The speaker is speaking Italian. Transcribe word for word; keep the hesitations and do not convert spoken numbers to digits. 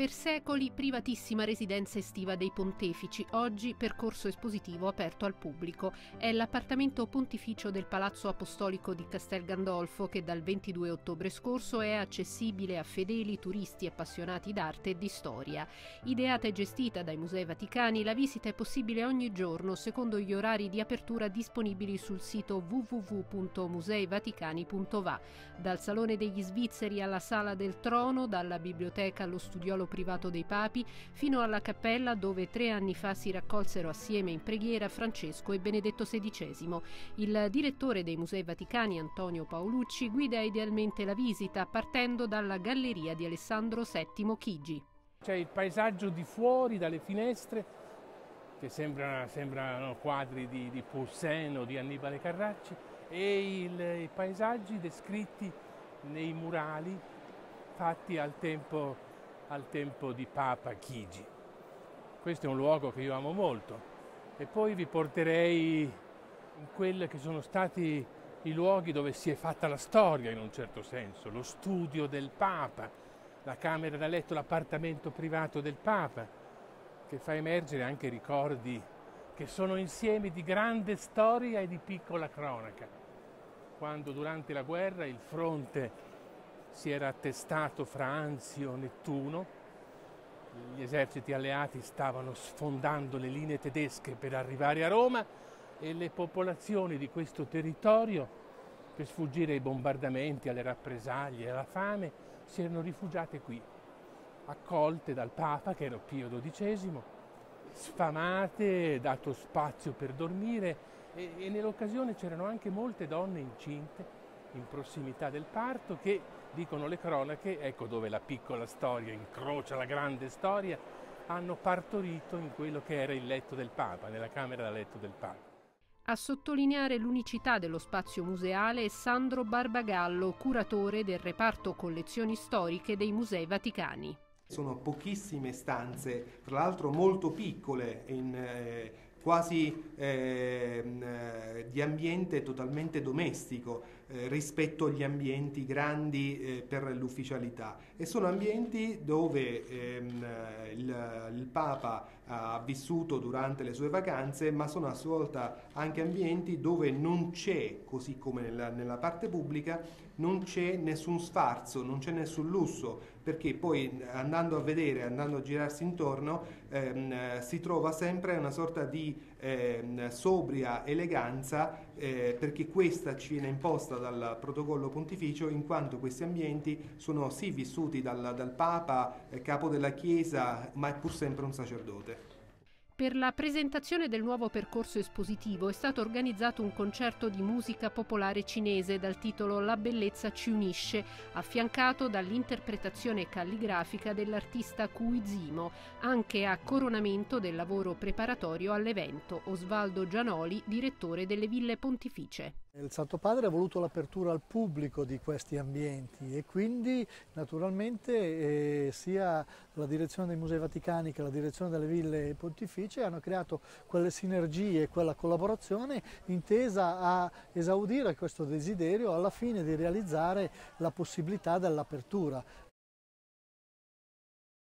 Per secoli privatissima residenza estiva dei pontefici, oggi percorso espositivo aperto al pubblico. È l'appartamento pontificio del Palazzo Apostolico di Castel Gandolfo che dal ventidue ottobre scorso è accessibile a fedeli, turisti appassionati d'arte e di storia. Ideata e gestita dai Musei Vaticani, la visita è possibile ogni giorno secondo gli orari di apertura disponibili sul sito w w w punto musei vaticani punto va. Dal Salone degli Svizzeri alla Sala del Trono, dalla biblioteca allo studiolo privato dei papi, fino alla cappella dove tre anni fa si raccolsero assieme in preghiera Francesco e Benedetto sedicesimo. Il direttore dei Musei Vaticani, Antonio Paolucci, guida idealmente la visita partendo dalla galleria di Alessandro settimo Chigi. C'è il paesaggio di fuori dalle finestre che sembrano, sembrano quadri di, di Poussin o di Annibale Carracci, e il, i paesaggi descritti nei murali fatti al tempo al tempo di Papa Chigi. Questo è un luogo che io amo molto. E poi vi porterei in quelli che sono stati i luoghi dove si è fatta la storia, in un certo senso, lo studio del Papa, la camera da letto, l'appartamento privato del Papa, che fa emergere anche ricordi che sono insieme di grande storia e di piccola cronaca. Quando durante la guerra il fronte si era attestato fra Anzio e Nettuno, gli eserciti alleati stavano sfondando le linee tedesche per arrivare a Roma e le popolazioni di questo territorio, per sfuggire ai bombardamenti, alle rappresaglie, alla fame, si erano rifugiate qui, accolte dal Papa, che era Pio dodicesimo, sfamate, dato spazio per dormire, e, e nell'occasione c'erano anche molte donne incinte in prossimità del parto che, dicono le cronache, ecco dove la piccola storia incrocia la grande storia, hanno partorito in quello che era il letto del Papa, nella camera da letto del Papa. A sottolineare l'unicità dello spazio museale è Sandro Barbagallo, curatore del reparto collezioni storiche dei Musei Vaticani. Sono pochissime stanze, tra l'altro molto piccole, in, eh, quasi eh, di ambiente totalmente domestico eh, rispetto agli ambienti grandi eh, per l'ufficialità, e sono ambienti dove ehm, il, il Papa ha vissuto durante le sue vacanze, ma sono a sua volta anche ambienti dove non c'è, così come nella, nella parte pubblica, non c'è nessun sfarzo, non c'è nessun lusso, perché poi andando a vedere, andando a girarsi intorno, ehm, si trova sempre una sorta di ehm, sobria eleganza, eh, perché questa ci viene imposta dal protocollo pontificio, in quanto questi ambienti sono sì vissuti dal, dal Papa, eh, capo della Chiesa, ma è pur sempre un sacerdote. Per la presentazione del nuovo percorso espositivo è stato organizzato un concerto di musica popolare cinese dal titolo La bellezza ci unisce, affiancato dall'interpretazione calligrafica dell'artista Cuisimo, anche a coronamento del lavoro preparatorio all'evento. Osvaldo Gianoli, direttore delle Ville Pontificie. Il Santo Padre ha voluto l'apertura al pubblico di questi ambienti e quindi naturalmente eh, sia la direzione dei Musei Vaticani che la direzione delle Ville Pontificie hanno creato quelle sinergie, quella collaborazione intesa a esaudire questo desiderio alla fine di realizzare la possibilità dell'apertura.